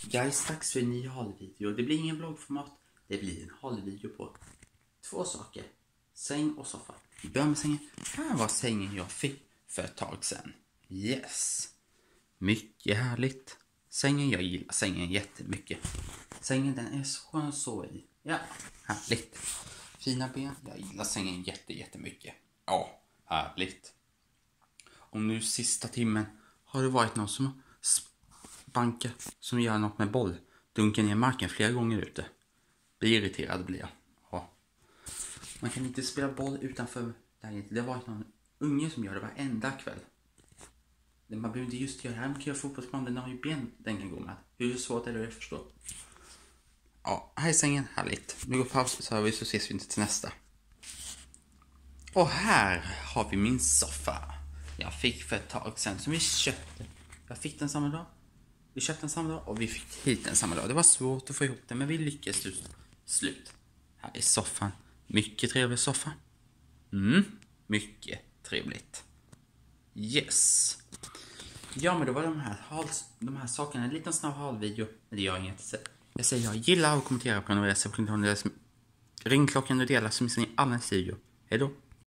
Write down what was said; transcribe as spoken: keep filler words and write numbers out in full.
Guys, dags för en ny halvvideo. Det blir ingen vloggformat. Det blir en halvvideo på två saker. Säng och soffa. Vi börjar med sängen. Här var sängen jag fick för ett tag sedan. Yes. Mycket härligt. Sängen, jag gillar sängen jättemycket. Sängen, den är så skön att sova i. Ja, härligt. Fina ben. Jag gillar sängen jätte, jättemycket. Ja, härligt. Och nu sista timmen har det varit någon som bankat som gör något med boll. Dunkar ner marken flera gånger ute. Blir irriterad blir jag. Ja. Man kan inte spela boll utanför där. Det har varit någon unge som gör det varenda kväll. Man behöver inte just göra det här. Man kan göra fotbollsplan. Den har ju ben den kan gå med. Hur svårt är det att förstå? Ja, här är sängen. Härligt. Nu går paus så, vi, så ses vi inte till nästa. Och här har vi min soffa. Jag fick för ett tag sedan som vi köpte. Jag fick den samma dag. Vi köpte den samma dag och vi fick hit den samma dag. Det var svårt att få ihop den men vi lyckades till slut. Här är soffan. Mycket trevlig soffa. Mm, mycket trevligt. Yes. Ja, men då var de här, hals, de här sakerna en liten snabb halvvideo. Men det gör inget. Jag säger jag gillar och kommenterar på en recension. Ringklockan och dela så missar ni alla nästa video. Hej då.